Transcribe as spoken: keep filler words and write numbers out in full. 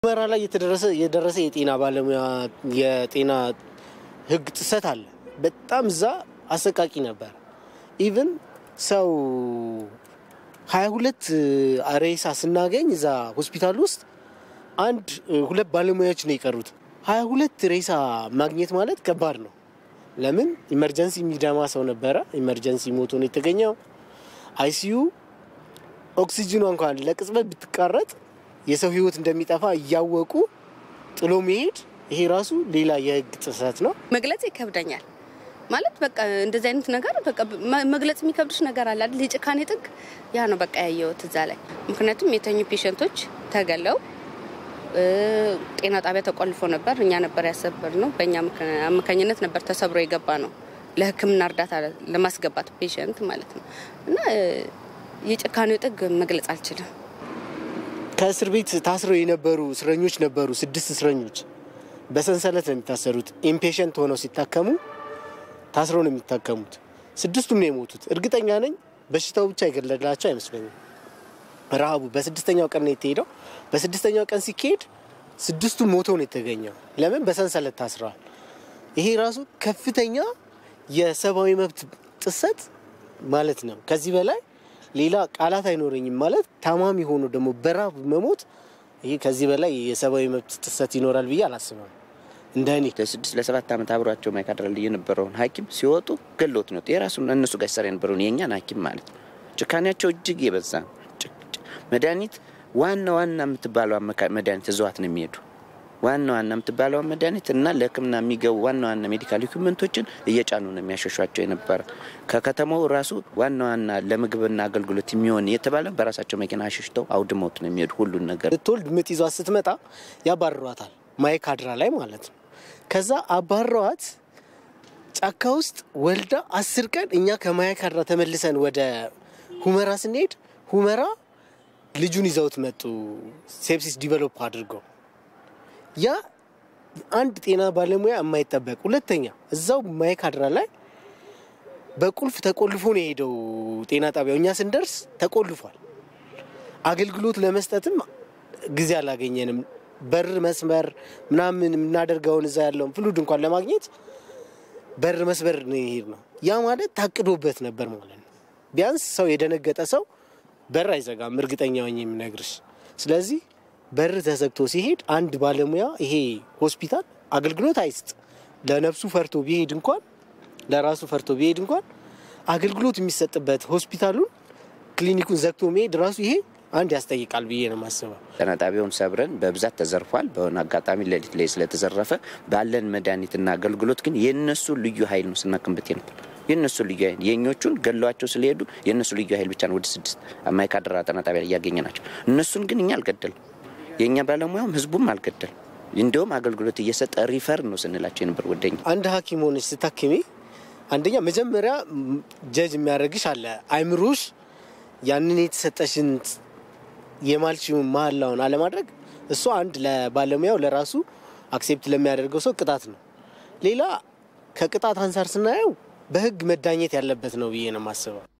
ሁመራ ላይ የተደረሰ የደረሰ የጤና ባለሙያ የጤና ህግ ጥሰት አለ በጣም ዛ አሰቃቂ ነበር ኢቭን ሰው ሃያ ሁለት ሬሳ ስናገኝ እዛ ሆስፒታል ውስጥ አንድ ሁለት ባለሙያዎች ነው የቀሩት ሃያ ሁለት ሬሳ ማግኘት ማለት ከባድ ነው ለምን ኢመርጀንሲ የሚደማ ሰው ነበር ኢመርጀንሲ ሞቶ ነው የተገኘው አይሲዩ ኦክሲጅኑ እንኳን ለቅጽበት ብትቀረጥ የሰው ህይወት እንደሚጠፋ ያወቁ ጥሎ መሄድ ይሄ ራሱ ሌላ የህግ ጥሰት ነው መግለጽ ይከብደኛል ማለት በቃ እንደዚህ አይነት ነገር በቃ መግለጽ የሚከብድሽ ነገር አለ አይደል የጭካኔ ጥግ ያ ነው በቃ ያየሁት እዛ ላይ ምክንያቱም የተኙ ፔሸንቶች ተገለው ጤና ጣቢያ ተቆልፎ ነበር እኛ ነበር ያሰበርነው በእኛ አመካኝነት ነበር ተሰብሮ የገባ ነው ለህክምና እርዳታ ለማስገባት ፔሸንት ማለት ነው እና የጭካኔ ጥግ መግለጽ አልችልም ከእስር ቤት ታስረው የነበሩ እስረኞች ነበሩ ስድስት እስረኞች በሰንሰለት ነው የሚታሰሩት ኢምፔሸንት ሆነው ሲታከሙ ታስረው ነው የሚታከሙት ስድስቱም ነው የሞቱት እርግጠኛ ነኝ በሽታው ብቻ ይገለላቸው አይመስለኝም ረሃቡ በስድስተኛው ቀን ነው የተሄደው በስድስተኛው ቀን ሲኬድ ስድስቱ ሞተው ነው የተገኘው ለምን በሰንሰለት ታስረዋል ይሄ ራሱ ከፍተኛ የሰብአዊ መብት ጥሰት ማለት ነው ከዚህ በላይ ሌላ ቃላት አይኖርኝም ማለት ታማሚ ሆኖ ደግሞ በራብ መሞት ይሄ ከዚህ በላይ የሰብአዊ መብት ጥሰት ይኖራል ብዬ አላስብም እንደኔ ለስድስት ለሰባት አመት አብሯቸው ማይካድራል የነበረው ሐኪም ሲወጡ ገሎት ነው የራሱን እነሱ ጋር ሰራ የነበረው የኛን ሐኪም ማለት ነው ጭካኔያቸው እጅግ የበዛ መድኃኒት ዋና ዋና የምትባለው መድኃኒት ዘዋት ነው የሚሄዱ ዋና ዋና የምትባለው መድኃኒት እና ለህክምና የሚገቡ ዋና ዋና ሜዲካል ኢኩዊፕመንቶችን እየጫኑ ነው የሚያሸሿቸው የነበረ ከከተማው ራሱ ዋና ዋና ለምግብና አገልግሎት የሚሆን የተባለ በራሳቸው መኪና አሽሽተው አውድመውት ነው የሚሄዱ ሁሉ ነገር ትወልድ ምጥ ይዟት ስትመጣ ያባርሯታል ማይካድራ ላይ ማለት ነው ከዛ አባርሯት ጫካ ውስጥ ወልዳ አስር ቀን እኛ ከማይካድራ ተመልሰን ወደ ሁመራ ስንሄድ ሁመራ ልጁን ይዘውት መጡ ሴፕሲስ ዲቨሎፕ አድርገው ያ አንድ ጤና ባለሙያ የማይጠበቅ ሁለተኛ እዛው ማይካድራ ላይ በቁልፍ ተቆልፎ ነው ሄደው ጤና ጣቢያው እኛ ስንደርስ ተቆልፏል አገልግሎት ለመስጠትም ጊዜ አላገኘንም በር መስመር ምናምን እናደርጋውን እዛ ያለው ፍሉድ እንኳን ለማግኘት በር መስበር ነው ይሄድነው ያ ማለት ታቅዶበት ነበር ማለት ነው ቢያንስ ሰው የደነገጠ ሰው በር አይዘጋም እርግጠኛ ነኝ የሚነግርሽ ስለዚህ በር ተዘግቶ ሲሄድ አንድ ባለሙያ ይሄ ሆስፒታል አገልግሎት አይስጥ ለነፍሱ ፈርቶ ቢሄድ እንኳን ለራሱ ፈርቶ ቢሄድ እንኳን አገልግሎት የሚሰጥበት ሆስፒታሉን ክሊኒኩን ዘግቶ መሄድ ራሱ ይሄ አንድ ያስጠይቃል ብዬ ነው ማስበው ጤና ጣቢያውን ሰብረን በብዛት ተዘርፏል በሆነ አጋጣሚ ለሊት ላይ ስለተዘረፈ ባለን መድኃኒትና አገልግሎት ግን የነሱ ልዩ ኃይል ነው ስናከምበት ነበር የነሱ ልዩ ኃይል የኞቹን ገለዋቸው ስለሄዱ የነሱ ልዩ ኃይል ብቻ ነው ወደ ስድስት ማይካድራ ጤና ጣቢያ ያገኘናቸው እነሱን ግን እኛ አልገደል የኛ ባለሙያውም ህዝቡም አልገደል እንደውም አገልግሎት እየሰጠ ሪፈር ነው ስንላቸው ነበር ወደኛ አንድ ሐኪም ሆነሽ ስታከሚ አንደኛ መጀመሪያ ጀጅ የሚያደርግሽ አለ አይምሮሽ ያንን የተሰጠሽን የማልሽው ማላውን አለ ማድረግ እሱ አንድ ለባለሙያው ለራሱ አክሴፕት ለሚያደርገው ሰው ቅጣት ነው ሌላ ከቅጣት አንፃር ስናየው በህግ መዳኘት ያለበት ነው ብዬ ነው ማስበው